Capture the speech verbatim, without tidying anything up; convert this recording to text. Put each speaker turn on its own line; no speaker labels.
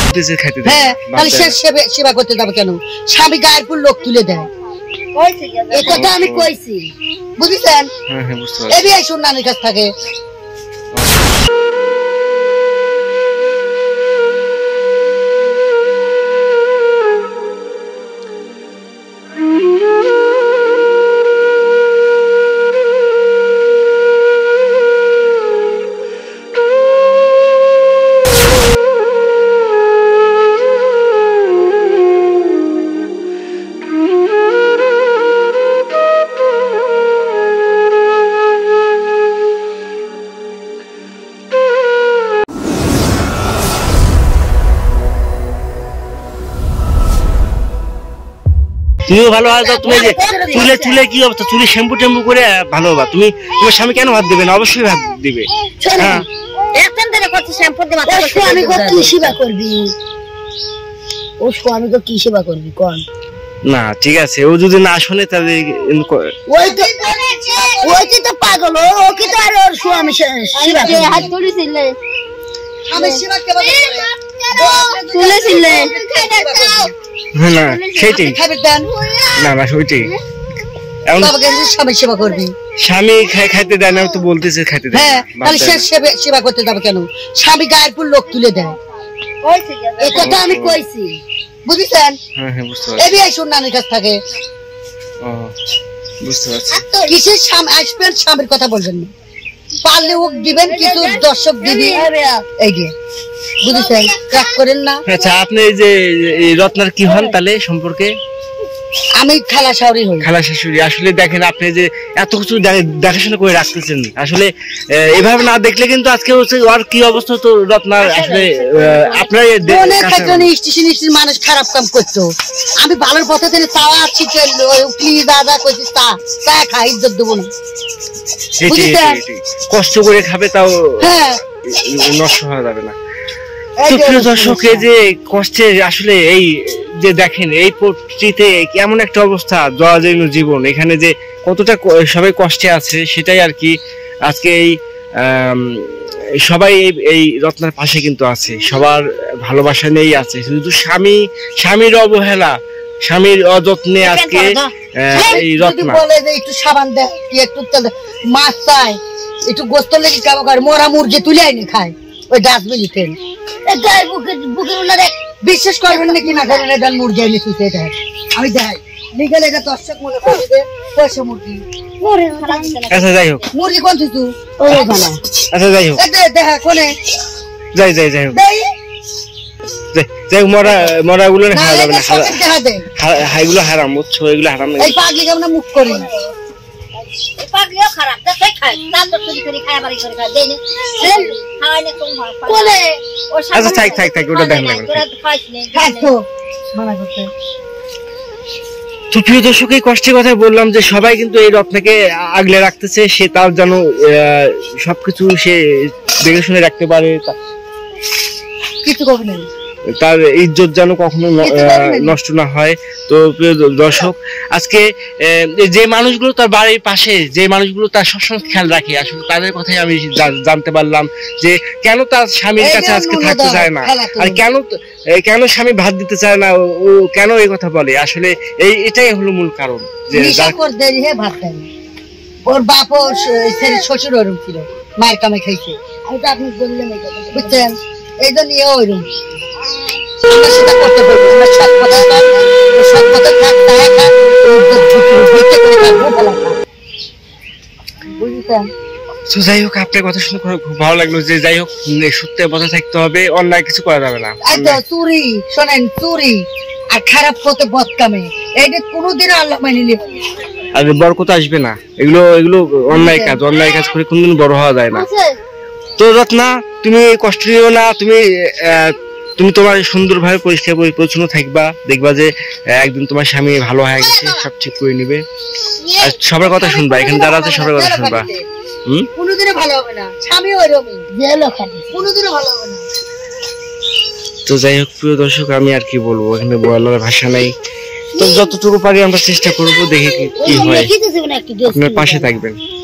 বলতেছে খাইতে দেয়।
হ্যাঁ তাহলে সে সেবা করতে যাবে কেন? স্বামী গায়ের পুর লোক তুলে দেয়, এই কথা আমি কইছি, বুঝেছেন?
হ্যাঁ হ্যাঁ বুঝতে পারছি।
এবিআই শুন নানির কাছ থেকে।
তুমিও ভালো আছো, তুমি যে চুলে চুলে কি অবস্থা, চুলে শ্যাম্পু ট্যাম্পু করে ভালো হবা। তুমি তোমার স্বামী কেন ভাত দিবে না? অবশ্যই ভাত দিবে। হ্যাঁ
এখন ধরে কত শ্যাম্পু দিয়ে মাথা করতে আমি কত সেবা করবি? ও স্বামী তো কি সেবা করবি কোন?
না ঠিক আছে, ও যদি না শুনে তাহলে
ওই তো ওই তো পাগল, ও কি তো আর ওর স্বামী সেবা করে? হাত তুলেছিলে আমি সেবা কেমন তুলেছিলে?
না সেটাই না না ওইটাই
স্বামী সেবা করবি,
স্বামী খাইতে দেয় না তো বলতেছে খাইতে দেয়।
হ্যাঁ তাহলে সে সেবা করতে যাবে কেন? স্বামী গায়ের পুর লোক তুলে দেয়, এই কথা আমি কইছি, বুঝেছেন?
হ্যাঁ হ্যাঁ বুঝতে পারছি।
এবিআই শুন নানির কাছ থেকে।
ও বুঝতে পারছি।
কিসের স্বামী আসবেন, স্বামীর কথা বলবেন না, পারলে ওক দিবেন, কিছু দর্শক দিবি, এই যে বুঝেছেন? রাগ করেন না।
আচ্ছা আপনি এই যে রত্নার কি হন তাহলে সম্পর্কে?
আমি খালা শাশুড়ি হই।
খালা শাশুড়ি। আসলে দেখেন আপনি যে এত কিছু দেখাশোনা করে রাখতেছেন, আসলে এভাবে না দেখলে কিন্তু আজকে হচ্ছে আর কি অবস্থা তো রত্নার। আসলে আপনার
মানুষ খারাপ কাম করতো, আমি ভালোর পথে থেকে তাও আছি, প্লিজ দাদা কইছিস তা তা খাই, ইজ্জত দেবো না।
কষ্ট করে খাবে তাও
হ্যাঁ
নষ্ট হয়ে যাবে না। তো প্রিয় দর্শক, এই যে কষ্টের আসলে এই যে দেখেন এই পরিস্থিতিতে কেমন একটা অবস্থা, জরাজীর্ণ জীবন, এখানে যে কতটা সবাই কষ্টে আছে সেটাই আর কি আজকে এই সবাই এই রত্নার পাশে কিন্তু আছে, সবার ভালোবাসা নিয়েই আছে। শুধু স্বামী স্বামীর অবহেলা, স্বামীর অযত্নে আজকে এই রত্না
বলে যে একটু সাবান দেয়, একটু মাছ চায়, একটু গোস্ত লেগে খাবো, মরা মুরগি তুলে আইনি খায় ওই ডাস্টবিনে ফেল। বিশ্বাস করবেন না কি না করবেন, এটা মুরগি এনে শুতে দেয়, আমি দেখাই লিগেল, এটা দর্শক মনে করবে পয়সা মুরগি।
আচ্ছা যাই হোক,
মুরগি কোন তুই?
আচ্ছা যাই হোক,
দেখা কোনে
যাই যাই যাই হোক যাই হোক, মরা মরা গুলো খাওয়া যাবে না, এগুলো হারাম, বুঝছো? এগুলো হারাম।
এই পাগলি কেমন মুখ করি না,
আচ্ছা থাক থাক থাক, ওটা দেখেন। তো প্রিয় দর্শক, এই কষ্টের কথা বললাম যে সবাই কিন্তু এই রত্নাকে আগলে রাখতেছে, সে তার যেন সবকিছু সে দেখে শুনে রাখতে পারে,
কিছু করবে না,
তার ইজ্জত যেন কখনো নষ্ট না হয়। তো প্রিয় দর্শক, আজকে যে মানুষগুলো তার বাড়ির পাশে, যে মানুষগুলো তার সবসময় খেয়াল রাখে, আসলে তাদের কথাই আমি জানতে পারলাম যে কেন তার স্বামীর কাছে আজকে থাকতে চায় না, আর কেন কেন স্বামী ভাত দিতে চায় না, ও কেন এই কথা বলে। আসলে এই এটাই হলো মূল কারণ যে
ওর বাপ ওর শ্বশুর ওরম ছিল, মায়ের কামে খাইছে, আমি তো আপনি বললেন বুঝছেন, এই জন্য ওইরকম সেটা করতে পারবো না। সৎ কথা সৎ কথা থাক, বুঝছেন?
যাই হোক, আপনার কথা শুনে খুব ভালো লাগলো যে যাই হোক সত্যি কথা থাকতে হবে, অন্যায় কিছু করা যাবে না।
চুরি শোনেন, চুরি আর খারাপ পথে বদকামে, এইটা কোনোদিন আল্লাহ মেনে নেবে
আর বরকত আসবে না। এগুলো এগুলো অন্যায় কাজ, অন্যায় কাজ করে কোনদিন বড় হওয়া যায় না। তো রত্না, তুমি কষ্ট নিও না, তুমি তুমি তোমার সুন্দরভাবে পরিষ্কার পরিচ্ছন্ন থাকবা, দেখবা যে একদিন তোমার স্বামী ভালো হয়ে গেছে, সব ঠিক করে নিবে, আর সবার কথা শুনবা, এখানে যারা আছে সবার কথা শুনবা। হম
কোনোদিনও ভালো হবে না, স্বামী ওইরকমই জেল খাবে, কোনোদিনও ভালো হবে না।
তো যাই হোক প্রিয় দর্শক, আমি আর কি বলবো, এখানে বলার ভাষা নাই। তো যতটুকু পারি আমরা চেষ্টা করবো, দেখি কি হয়। আপনার পাশে থাকবেন।